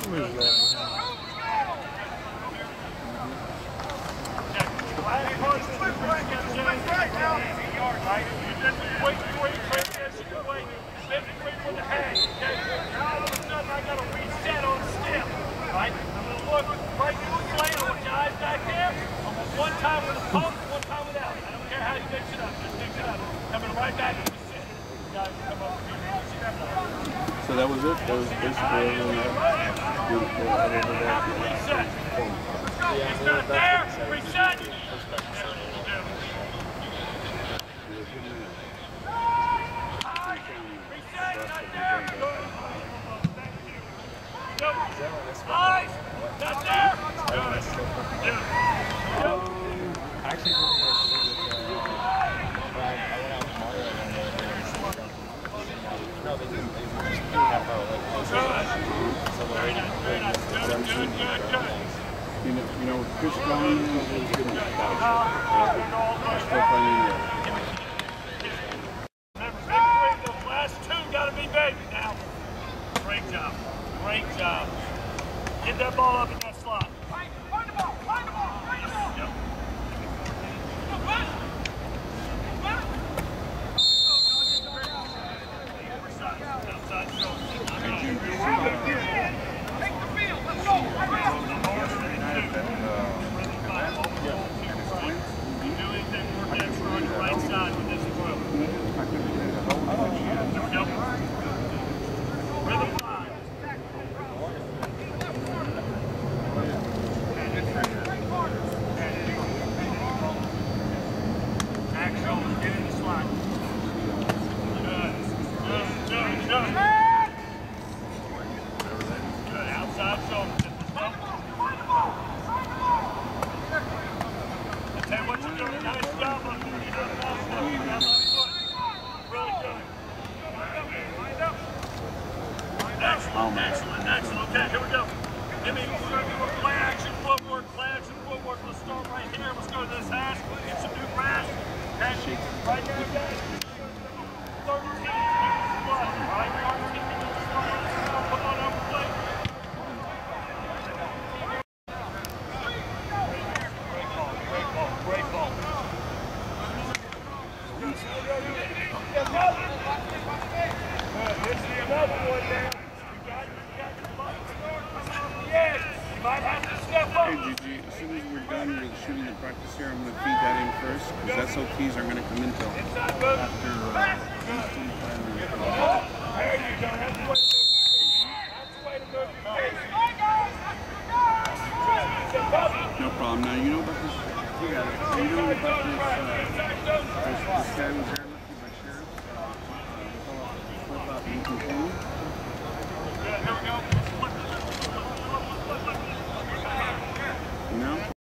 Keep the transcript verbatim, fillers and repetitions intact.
So that was it? That was basically everything that beautiful. I didn't know that. It's not there! Reset! Reset! Not there! Eyes! Not there! Actually, no, they didn't. They were just doing that for like Very nice, very nice. Good, good, good, good. You know, you know, Chris Brown is good at that. Still playing there. Remember, the last two got to be baby now. Great job. Great job. Get that ball up in that slot. Find the ball. Find the ball. Find the ball. Yep. Outside shoulder. Take the field. Let's go. You do anything more extra on your right side with this throw. There we go. Rhythm five. Back shoulder. Get in the slot. Good. Good. Good. Good. Good. Outside shoulder. Hey, what you doing? Nice job on you. You're doing that foot. That left foot. Really good. Excellent, excellent, excellent. Okay, here we go. Give me play action footwork, play action footwork. Let's start right here. Let's go to this hash. Get some new grass. Okay, right there, guys. thirteen minutes left. Right, thirteen minutes left. Come on over, play. Great ball. Good. This is another one now. You got it. You got the ball. Yes. You might have to step up. Hey, Gigi, as soon as we're done with shooting the practice here, I'm going to feed that in first, because S O Ts are going to come in till after uh, There you go. That's the way to move your face. no problem. Now, you know about this, you got it. You know about this, uh, this, this guy was there.